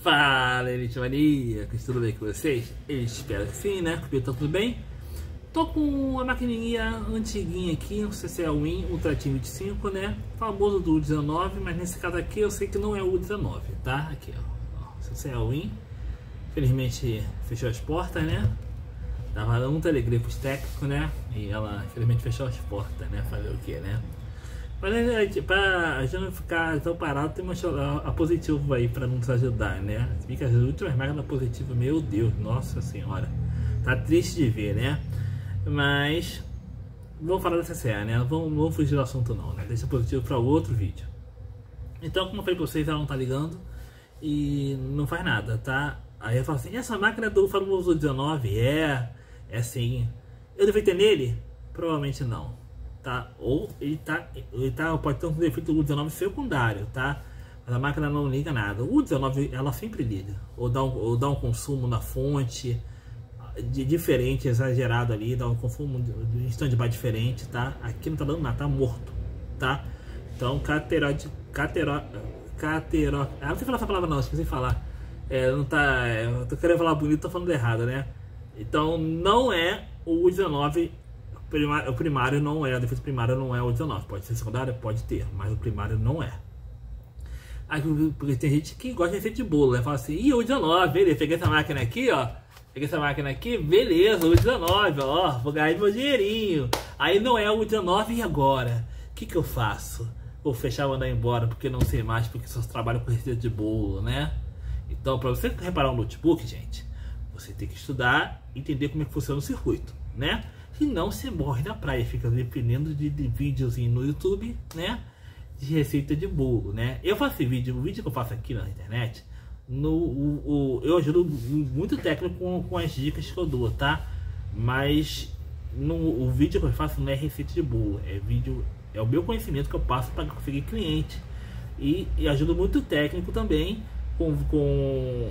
Fala, Elite Maníacos, tudo bem com vocês? Eu espero que sim, né? Comigo tá tudo bem? Tô com uma maquininha antiguinha aqui, um CCL Ultra Team 25, né? Famoso do U19, mas nesse caso aqui eu sei que não é o U19, tá? Aqui, ó, CCL. Infelizmente fechou as portas, né? Tava dando um telegrafo técnico, né? E ela infelizmente fechou as portas, né? Fazer o que, né? Mas pra a gente não ficar tão parado, tem a Positivo aí pra nos ajudar, né? Fica as últimas máquinas da Positivo, meu Deus, nossa senhora. Tá triste de ver, né? Mas vamos falar da CCA, né? Não vamos fugir do assunto não, né? Deixa Positivo para outro vídeo. Então, como eu falei pra vocês, ela não tá ligando e não faz nada, tá? Aí eu falo assim, essa máquina é do famoso 19? É sim. Eu devia ter nele? Provavelmente não. Tá? Ou ele pode ter um defeito do U19 secundário, tá? Mas a máquina não liga nada. O U19 ela sempre liga, ou dá um consumo na fonte diferente, exagerado ali, dá um consumo de stand-by diferente, tá? Aqui não tá dando nada, tá morto, tá? Então, não sei falar essa palavra não, esqueci de falar. Não tá, eu tô querendo falar bonito, tô falando errado, né? Então, não é o U19. O primário não é, o defeito primário não é o 19, pode ser secundário, pode ter, mas o primário não é. Aí, porque tem gente que gosta de receita de bolo, né? Fala assim, o 19, beleza, peguei essa máquina aqui, ó, beleza, o 19, ó, vou ganhar meu dinheirinho. Aí não é o 19 e agora? O que eu faço? Vou fechar e mandar embora porque não sei mais, porque só trabalho com receita de bolo, né? Então, para você reparar um notebook, gente, você tem que estudar e entender como é que funciona o circuito, né? Senão você morre na praia, fica dependendo de videozinho no YouTube, né? De receita de bolo, né? Eu faço o vídeo que eu faço aqui na internet, eu ajudo muito técnico com as dicas que eu dou, tá? Mas o vídeo que eu faço não é receita de bolo, é o meu conhecimento que eu passo para conseguir cliente. E ajudo muito técnico também com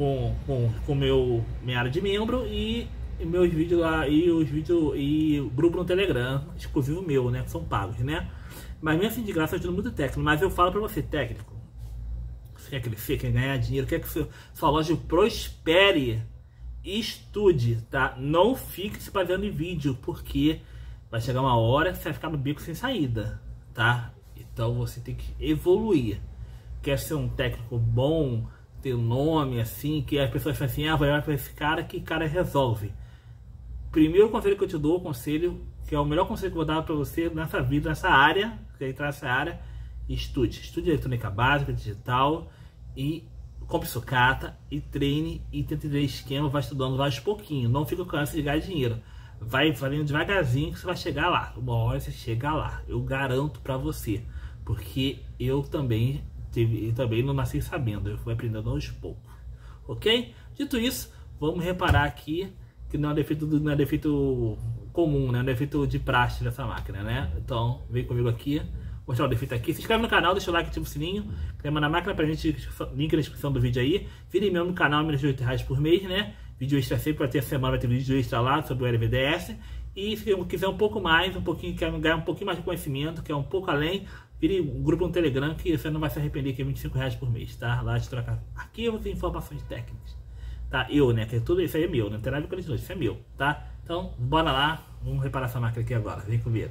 minha área de membro e meus vídeos lá e o grupo no Telegram exclusivo meu, né, que são pagos, né? Mas mesmo assim de graça eu ajudo muito técnico. Mas eu falo pra você, técnico, você quer crescer, quer ganhar dinheiro, quer que sua loja prospere, estude, tá? Não fique se baseando em vídeo, porque vai chegar uma hora que você vai ficar no beco sem saída, tá? Então você tem que evoluir. Quer ser um técnico bom, ter um nome assim, que as pessoas falam assim, vai para esse cara, que cara resolve. Primeiro conselho que eu te dou, que é o melhor conselho que eu vou dar para você nessa vida, nessa área, quer entrar nessa área, estude eletrônica básica, digital, e compre sucata, e treine, e tente ver esquema, vai estudando aos pouquinhos, não fica com essa de ganhar dinheiro, vai fazendo devagarzinho que você vai chegar lá, uma hora você chega lá, eu garanto para você, porque eu também não nasci sabendo, eu fui aprendendo aos poucos, ok? Dito isso, vamos reparar aqui que não é defeito comum, né? É um defeito de praxe dessa máquina, né? Então, vem comigo aqui, vou mostrar o defeito aqui. Se inscreve no canal, deixa o like, ativa o sininho, clima na máquina pra gente, link na descrição do vídeo aí. Vire membro no canal, menos de R$8 por mês, né? Vídeo extra sempre, vai ter a semana, vai ter vídeo extra lá sobre o LVDS. E se quiser um pouco mais, quer ganhar um pouquinho mais de conhecimento, quer um pouco além, vire um grupo no Telegram que você não vai se arrepender, que é R$25 por mês, tá? Lá de trocar arquivos e informações técnicas. Tá, né, que tudo isso aí é meu, não tem nada a ver com isso é meu, tá? Então, bora lá, vamos reparar essa máquina aqui agora, vem comigo.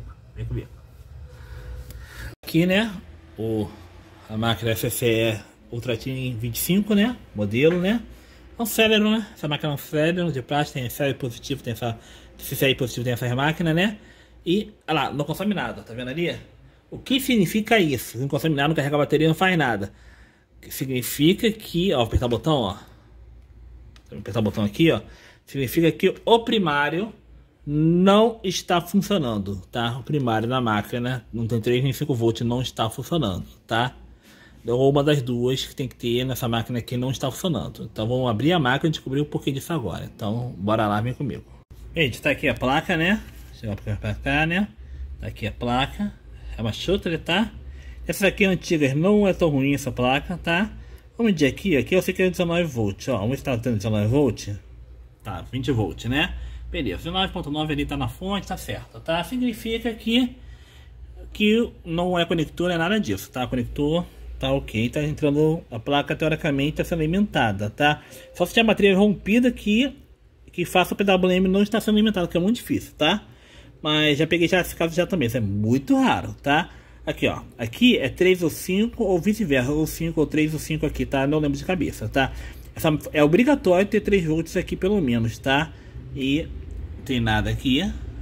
Aqui, né, a máquina FFE Ultra Team 25, né, modelo, né, é um Celeron, né, essa máquina é um Celeron de plástico, tem CCI positivo, tem essa máquina, né, e, olha lá, não consome nada, tá vendo ali? O que significa isso? Não consome nada, não carrega a bateria, não faz nada. Significa que, ó, apertar o botão, ó. Vou apertar o botão aqui, ó. Significa que o primário não está funcionando, tá? O primário da máquina não tem 3 nem 5 volts, não está funcionando, tá? Ou uma das duas que tem que ter nessa máquina aqui não está funcionando. Então vamos abrir a máquina e descobrir o porquê disso agora. Então bora lá, vem comigo. Gente, tá aqui a placa, né? Chegar pra cá, né? Tá aqui a placa. É uma Shutter, tá? Essa aqui é antiga, não é tão ruim essa placa, tá? Vamos medir aqui eu sei que é 19 volts, ó, vamos estar tendo 19 volts, tá, 20 volts, né, beleza, 19.9 ali tá na fonte, tá certo, tá, significa que não é conector, é nada disso, tá, conector tá ok, tá entrando, a placa teoricamente está sendo alimentada, tá? Só se tiver bateria rompida que faça o PWM não estar sendo alimentado, que é muito difícil, tá? Mas já peguei já esse caso já também, isso é muito raro, tá? Aqui, ó, aqui é 3 ou 5 ou vice-versa, ou 5 ou 3 ou 5 aqui, tá? Não lembro de cabeça, tá? É obrigatório ter 3 volts aqui pelo menos, tá? E tem nada aqui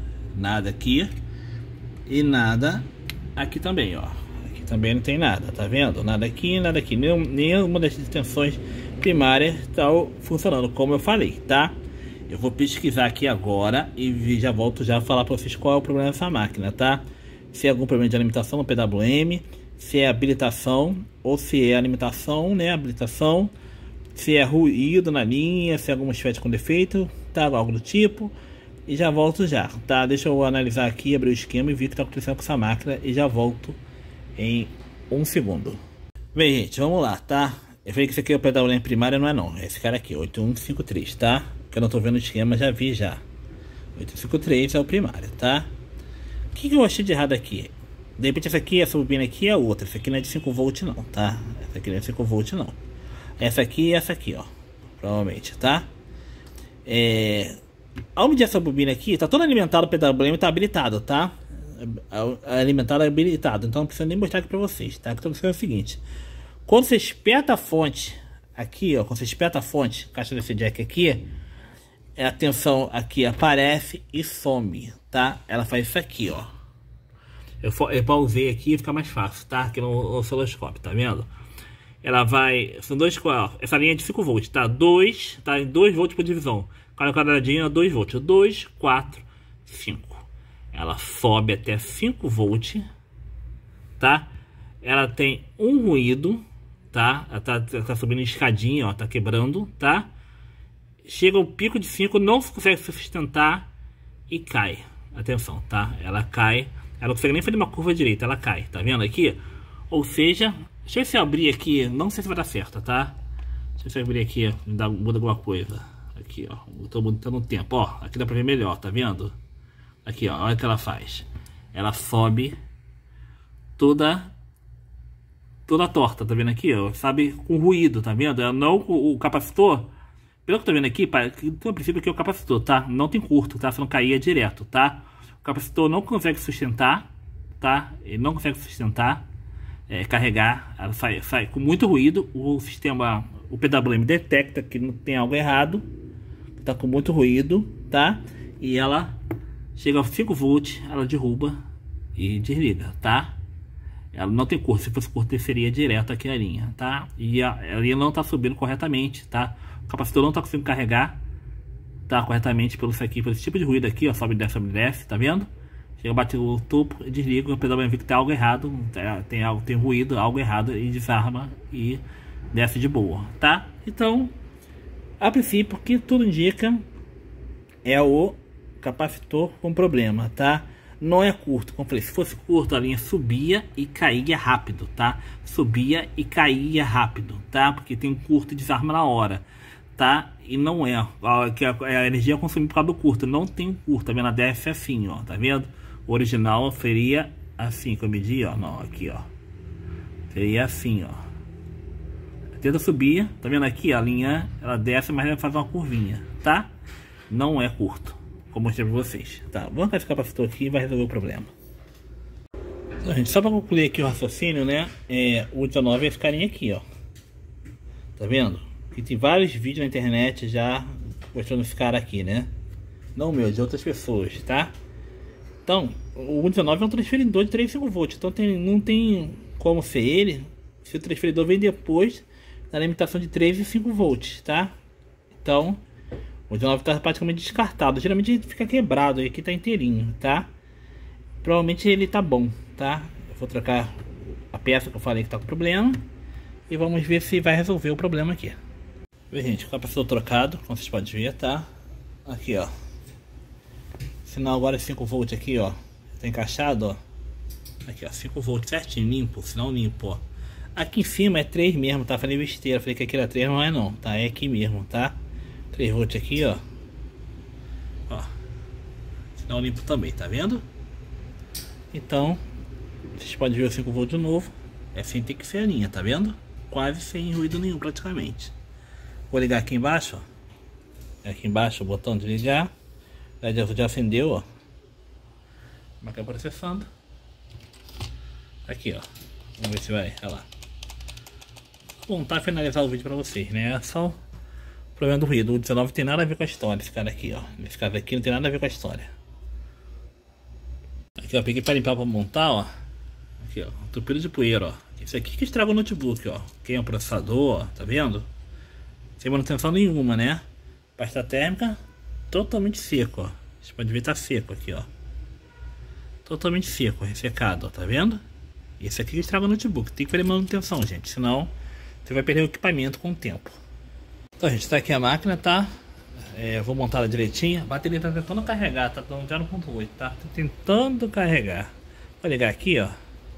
e nada aqui também, ó. Aqui também não tem nada, tá vendo? Nada aqui, nada aqui. Nenhuma das extensões primárias está funcionando, como eu falei, tá? Eu vou pesquisar aqui agora e já volto já a falar para vocês qual é o problema dessa máquina, tá? Se é algum problema de alimentação no PWM, se é habilitação ou se é alimentação, né? Habilitação, se é ruído na linha, se é algum MOSFET com defeito, tá? Algo do tipo. E já volto já, tá? Deixa eu analisar aqui, abrir o esquema e ver o que está acontecendo com essa máquina e já volto em 1 segundo. Bem, gente, vamos lá, tá? Eu falei que esse aqui é o PWM primário, não é não. É esse cara aqui, 8153, tá? Que eu não tô vendo o esquema, já vi já. 8153 é o primário, tá? O que eu achei de errado aqui? De repente essa bobina aqui é outra. Essa aqui não é de 5 volts não, tá? Essa aqui não é de 5 volts não. Essa aqui e essa aqui, ó. Provavelmente, tá? Ao medir essa bobina aqui, tá todo alimentado, o PWM tá habilitado, tá? Alimentado, habilitado. Então não precisa nem mostrar aqui pra vocês, tá? Então é o seguinte. Quando você espeta a fonte aqui, ó. Quando você espeta a fonte, caixa desse jack aqui, a tensão aqui aparece e some, tá? Ela faz isso aqui, ó. Eu pausei aqui e fica mais fácil, tá? Aqui no osciloscópio, tá vendo? Ela vai... São dois... Ó, essa linha é de 5 volts, tá? 2, tá? Em 2 volts por divisão. Cada quadradinho é 2 volts. 2, 4, 5. Ela sobe até 5 volts, tá? Ela tem um ruído, tá? Ela tá subindo escadinha, ó. Tá quebrando, tá? Chega ao pico de 5, não consegue se sustentar e cai. Atenção, tá? Ela cai. Ela não consegue nem fazer uma curva direita, ela cai. Tá vendo aqui? Ou seja, deixa eu ver se eu abrir aqui. Não sei se vai dar certo, tá? Deixa eu ver se eu abrir aqui, muda alguma coisa. Aqui, ó. Tô mudando o tempo, ó. Aqui dá pra ver melhor, tá vendo? Aqui, ó. Olha o que ela faz. Ela sobe toda torta, tá vendo aqui, ó? Sabe, com ruído, tá vendo? Ela não, o capacitor, pelo que eu tô vendo aqui, então a princípio aqui é o capacitor, tá? Não tem curto, tá? Se não cair é direto, tá? O capacitor não consegue sustentar, tá? Ele não consegue sustentar, carregar, ela sai com muito ruído. O sistema, o PWM detecta que não tem algo errado, tá com muito ruído, tá? E ela chega a 5 volts, ela derruba e desliga, tá? Ela não tem curto, se fosse curto seria direto aqui a linha, tá? E a linha não tá subindo corretamente, tá? O capacitor não tá conseguindo carregar, tá? Corretamente pelo isso aqui, pelo esse tipo de ruído aqui, ó, sobe e desce, tá vendo? Chega a bater o topo e desliga, o PWM vê que tem algo errado, tem ruído, algo errado, e desarma e desce de boa, tá? Então, a princípio, o que tudo indica é o capacitor com problema, tá? Não é curto, como eu falei, se fosse curto a linha subia e caía rápido, tá? Subia e caía rápido, tá? Porque tem um curto e desarma na hora, tá? E não é, a energia é consumida por causa do curto, não tem um curto, tá vendo? A desce assim, ó, tá vendo? O original seria assim, que eu medi, ó, não, aqui, ó. Seria assim, ó. Tenta subir, tá vendo aqui? A linha, ela desce, mas ela faz uma curvinha, tá? Não é curto, como eu mostrei pra vocês, tá? Vamos colocar esse capacitor aqui e vai resolver o problema. Então, gente, só pra concluir aqui o raciocínio, né? O 19 é esse carinha aqui, ó. Tá vendo? E tem vários vídeos na internet já mostrando esse cara aqui, né? Não meu, de outras pessoas, tá? Então, o 19 é um transferidor de 3,5 volts. Então não tem como ser ele se o transferidor vem depois da limitação de 3,5 volts, tá? Então, o 19 está praticamente descartado. Geralmente ele fica quebrado, e aqui tá inteirinho, tá? Provavelmente ele tá bom, tá? Eu vou trocar a peça que eu falei que tá com problema e vamos ver se vai resolver o problema aqui. Bem, gente, o capacitor trocado, como vocês podem ver, tá? Aqui, ó. Sinal agora é 5 volts aqui, ó. Tá encaixado, ó. Aqui, ó, 5 volts certinho, limpo, sinal limpo, ó. Aqui em cima é 3 mesmo, tá? Falei besteira, falei que aqui era 3, não é não, tá? É aqui mesmo, tá? 3 volts aqui, ó. Ó. Sinal limpo também, tá vendo? Então, vocês podem ver o 5 volts de novo. É sem ter que ser a linha, tá vendo? Quase sem ruído nenhum praticamente. Vou ligar aqui embaixo, ó. Aqui embaixo o botão de ligar. Já acendeu, ó. A máquina processando. Aqui, ó. Vamos ver se vai, olha lá. Bom, tá finalizar o vídeo pra vocês, né? Só o problema do ruído. O 19 tem nada a ver com a história, esse cara aqui, ó. Esse caso aqui não tem nada a ver com a história. Aqui, ó, peguei pra limpar, pra montar, ó. Aqui, ó, entupido de poeira, ó. Isso aqui que estraga o notebook, ó. Quem é o processador, ó, tá vendo? Sem manutenção nenhuma, né? Pasta térmica totalmente seco, ó. Você pode ver, tá seco aqui, ó. Totalmente seco, ressecado, ó, tá vendo? Esse aqui que estraga o notebook. Tem que fazer manutenção, gente, senão você vai perder o equipamento com o tempo. Então, gente, tá aqui a máquina, tá? Vou montar ela direitinho. A bateria tá tentando carregar, tá dando 0.8, tá? Tô tentando carregar. Vou ligar aqui, ó.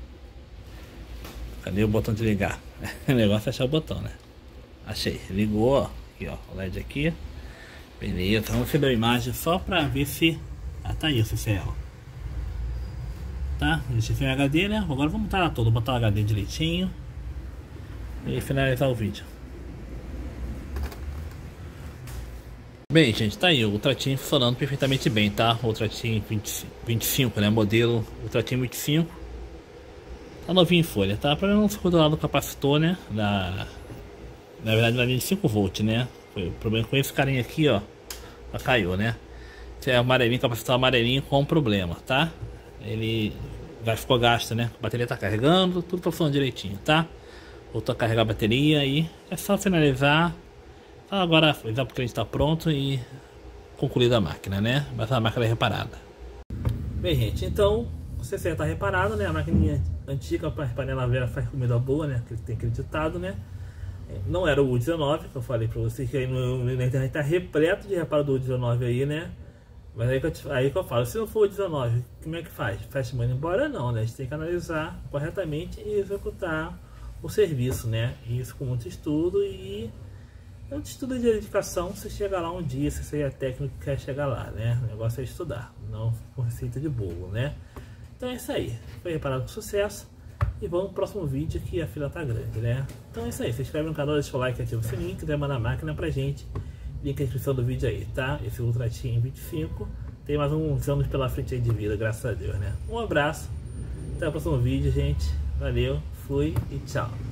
Cadê o botão de ligar? O negócio é achar o botão, né? Achei, ligou, ó. Aqui, ó, o LED aqui. Beleza, vamos ver a imagem só pra ver se... Ah, tá aí o CCL. Tá? Deixa eu ver o HD, né? Agora vamos montar ela toda, botar o HD direitinho e finalizar o vídeo. Bem, gente, tá aí o Ultrateam funcionando perfeitamente bem, tá? O Ultrateam 25, né? Modelo Ultrateam 25. Tá novinho em folha, tá? Para não se controlar do capacitor, né? Na verdade, na linha de 5 volts, né? Foi o problema com esse carinha aqui, ó. Já caiu, né? Esse é amarelinho, capacitor amarelinho com problema, tá? Ele já ficou gasto, né? A bateria tá carregando, tudo tá funcionando direitinho, tá? Voltou a carregar a bateria e é só finalizar. Agora avisar porque a gente tá pronto e concluída a máquina, né? Mas a máquina é reparada. Bem, gente, então o CCL tá reparado, né? A maquininha antiga, a panela velha faz comida boa, né? Que tem acreditado, né? Não era o U19, que eu falei pra vocês, que aí na internet tá repleto de reparo do U19 aí, né? Mas aí que eu falo, se não for o 19, como é que faz? Fecha mano embora? Não, né? A gente tem que analisar corretamente e executar o serviço, né? Isso com muito estudo e muito estudo de dedicação. Você chega lá um dia, se você é técnico que quer chegar lá, né? O negócio é estudar, não com receita de bolo, né? Então é isso aí. Foi reparado com sucesso. E vamos pro próximo vídeo que a fila tá grande, né? Então é isso aí. Se inscreve no canal, deixa o like, ativa o sininho, quiser mandar a máquina pra gente. Link na descrição do vídeo aí, tá? Esse Ultrateam 25 tem mais uns anos pela frente aí de vida, graças a Deus, né? Um abraço, até o próximo vídeo, gente. Valeu, fui e tchau.